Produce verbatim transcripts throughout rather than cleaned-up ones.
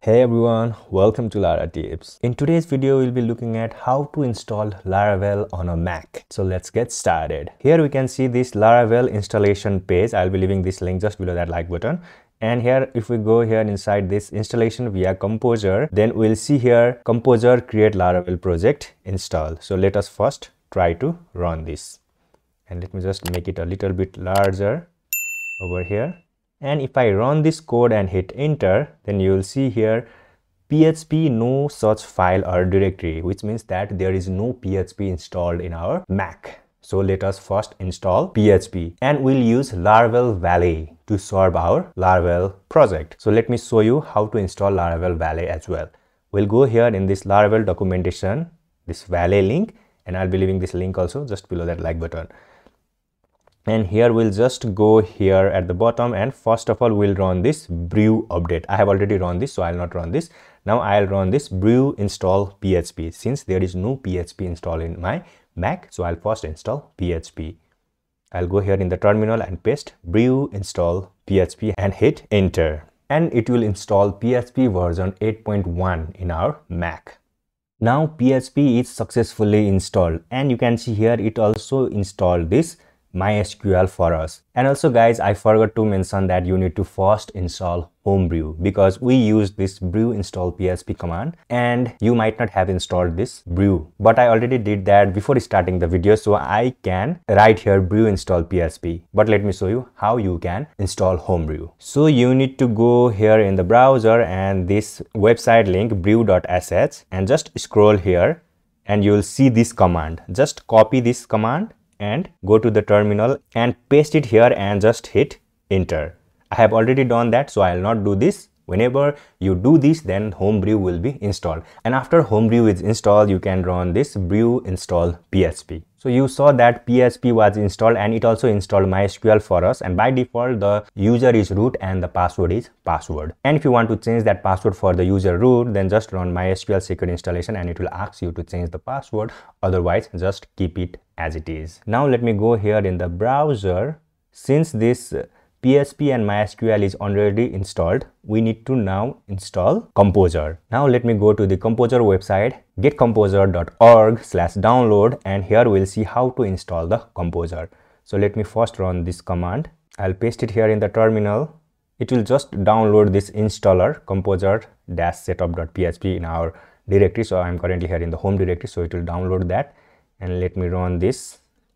Hey everyone, welcome to Laratips. In today's video, we'll be looking at how to install Laravel on a Mac. So let's get started. Here we can see this Laravel installation page. I'll be leaving this link just below that like button. And here, if we go here inside this installation via Composer, then we'll see here Composer create Laravel project install. So let us first try to run this. And let me just make it a little bit larger over here. And if I run this code and hit enter, then you will see here P H P no such file or directory, which means that there is no P H P installed in our Mac. So let us first install P H P, and we'll use Laravel Valet to serve our Laravel project. So let me show you how to install Laravel Valet as well. We'll go here in this Laravel documentation, this Valet link, and I'll be leaving this link also just below that like button. And here we'll just go here at the bottom, and first of all we'll run this brew update. I have already run this, so I'll not run this. Now I'll run this brew install P H P, since there is no P H P installed in my Mac. So I'll first install P H P. I'll go here in the terminal and paste brew install P H P and hit enter, and it will install P H P version eight point one in our Mac. Now P H P is successfully installed, and you can see here it also installed this MySQL for us. And also guys, I forgot to mention that you need to first install Homebrew, because we use this brew install P H P command and you might not have installed this brew, but I already did that before starting the video, so I can write here brew install P H P. But let me show you how you can install Homebrew. So you need to go here in the browser and this website link brew dot s h, and just scroll here and you will see this command. Just copy this command and go to the terminal and paste it here and just hit enter. I have already done that, so I'll not do this. Whenever you do this, then Homebrew will be installed, and after Homebrew is installed, you can run this brew install P H P. So you saw that P H P was installed, and it also installed MySQL for us, and by default the user is root and the password is password. And if you want to change that password for the user root, then just run MySQL secret installation and it will ask you to change the password. Otherwise just keep it as it is. Now let me go here in the browser. Since this P H P and MySQL is already installed, we need to now install Composer. Now let me go to the Composer website, get composer dot org slash download, and here we'll see how to install the Composer. So let me first run this command. I'll paste it here in the terminal. It will just download this installer composer dash setup dot P H P in our directory. So I'm currently here in the home directory, so it will download that, and let me run this.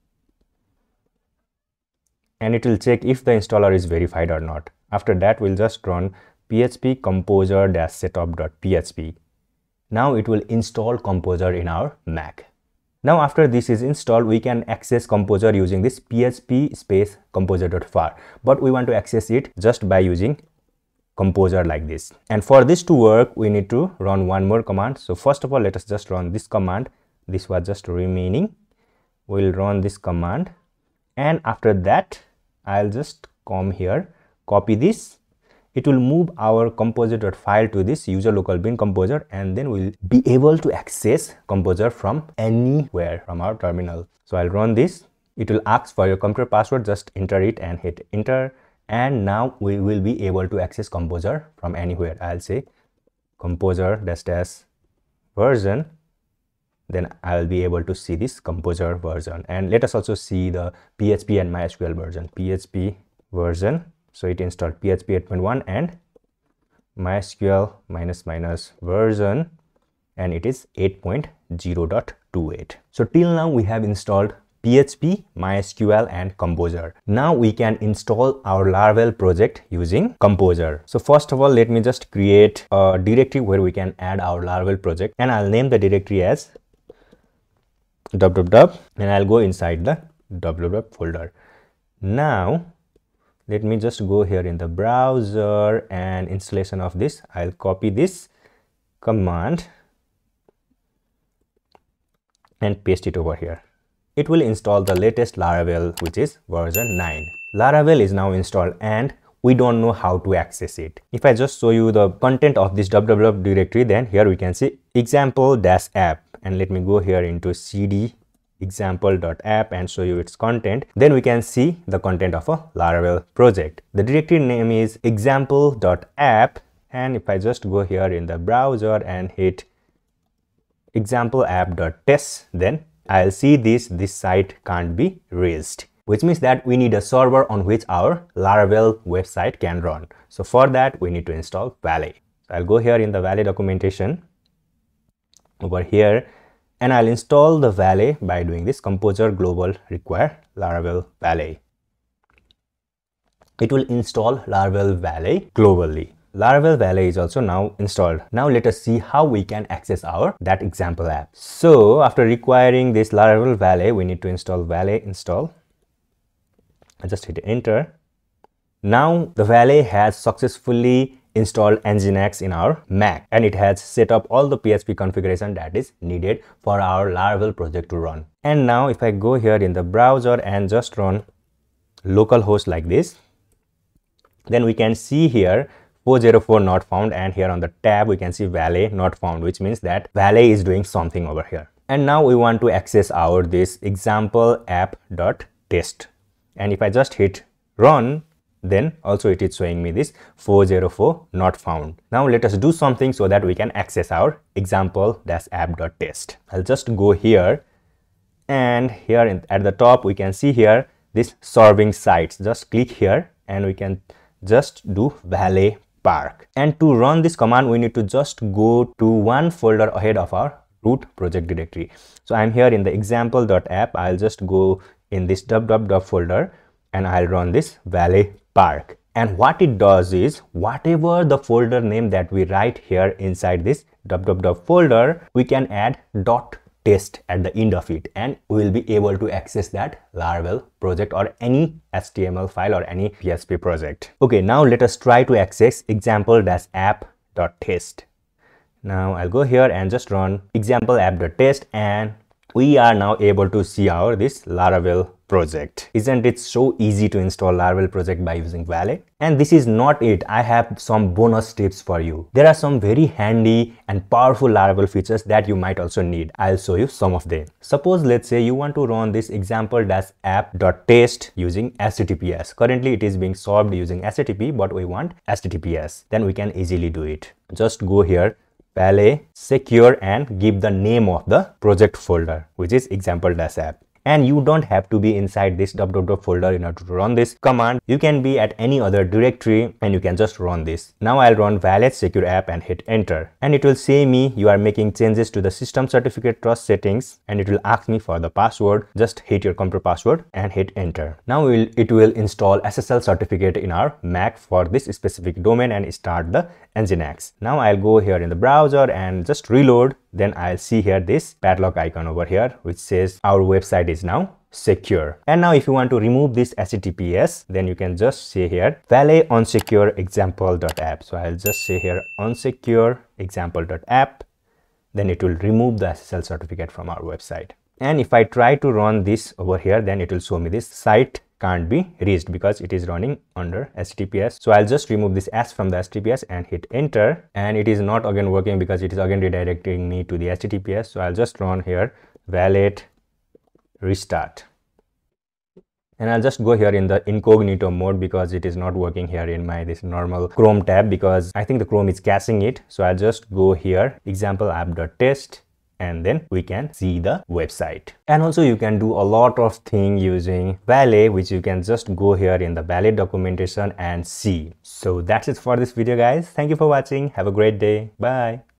And it will check if the installer is verified or not. After that, we'll just run P H P composer dash setup dot P H P. Now it will install Composer in our Mac. Now after this is installed, we can access Composer using this P H P space composer dot var, but we want to access it just by using Composer like this. And for this to work, we need to run one more command. So first of all, let us just run this command. This was just remaining. We'll run this command, and after that I'll just come here, copy this. It will move our composer.file to this user local bin composer, and then we'll be able to access Composer from anywhere from our terminal. So I'll run this. It will ask for your computer password, just enter it and hit enter, and now we will be able to access Composer from anywhere. I'll say composer dash dash version, then I'll be able to see this Composer version. And let us also see the P H P and MySQL version. P H P version, so it installed P H P eight point one and MySQL minus minus version, and it is eight point zero dot two eight. So till now we have installed P H P, MySQL and Composer. Now we can install our Laravel project using Composer. So first of all, let me just create a directory where we can add our Laravel project, and I'll name the directory as www, and I'll go inside the www folder. Now let me just go here in the browser and installation of this. I'll copy this command and paste it over here. It will install the latest Laravel, which is version nine. Laravel is now installed, and we don't know how to access it. If I just show you the content of this www directory, then here we can see example-app, and let me go here into cd example.app and show you its content. Then we can see the content of a Laravel project. The directory name is example.app, And if I just go here in the browser and hit example app.test, then I'll see this, this site can't be reached, which means that we need a server on which our Laravel website can run. So for that, we need to install Valet. So I'll go here in the Valet documentation over here, and I'll install the Valet by doing this composer global require Laravel Valet. It will install Laravel Valet globally. Laravel Valet is also now installed. Now let us see how we can access our that example app. So after requiring this Laravel Valet, we need to install Valet install. I just hit enter. Now the Valet has successfully installed Nginx in our Mac, and it has set up all the P H P configuration that is needed for our Laravel project to run. And now if I go here in the browser and just run localhost like this, then we can see here four oh four not found, and here on the tab we can see Valet not found, which means that Valet is doing something over here. And now we want to access our this example app.test, and if I just hit run, then also it is showing me this four oh four not found. Now let us do something so that we can access our example-app.test. I'll just go here, and here in, at the top we can see here this serving sites. Just click here and we can just do Valet Park. And to run this command, we need to just go to one folder ahead of our root project directory. So I'm here in the example.app. I'll just go in this www folder and I'll run this Valet Park. And what it does is, whatever the folder name that we write here inside this www folder, we can add dot test at the end of it, and we will be able to access that Laravel project or any H T M L file or any P H P project. Okay, now let us try to access example-app.test. Now I'll go here and just run example-app.test, and we are now able to see our this Laravel project. Isn't it so easy to install Laravel project by using Valet? And this is not it. I have some bonus tips for you. There are some very handy and powerful Laravel features that you might also need. I'll show you some of them. Suppose let's say you want to run this example-app.test using H T T P S. Currently it is being solved using H T T P, but we want H T T P S. Then we can easily do it. Just go here, Valet secure, and give the name of the project folder, which is example-app. And you don't have to be inside this www folder in order to run this command. You can be at any other directory and you can just run this. Now I'll run Valet secure app and hit enter. And it will say me you are making changes to the system certificate trust settings, and it will ask me for the password. Just hit your computer password and hit enter. Now we'll, it will install S S L certificate in our Mac for this specific domain and start the Nginx. Now I'll go here in the browser and just reload. Then I'll see here this padlock icon over here, which says our website is now secure. And now if you want to remove this H T T P S, then you can just say here Valet unsecure example.app. So I'll just say here unsecure example.app. Then it will remove the S S L certificate from our website. And if I try to run this over here, then it will show me this site can't be reached because it is running under H T T P S. So I'll just remove this S from the H T T P S and hit enter, and it is not again working because it is again redirecting me to the H T T P S. So I'll just run here Valet restart, and I'll just go here in the incognito mode because it is not working here in my this normal Chrome tab, because I think the Chrome is caching it. So I'll just go here example app.test, and then we can see the website. And also you can do a lot of things using Valet, which you can just go here in the Valet documentation and see. So that's it for this video, guys. Thank you for watching. Have a great day. Bye.